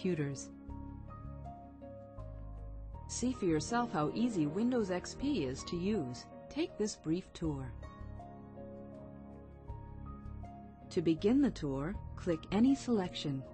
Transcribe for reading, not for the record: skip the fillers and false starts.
computers. See for yourself how easy Windows XP is to use. Take this brief tour. To begin the tour, click any selection.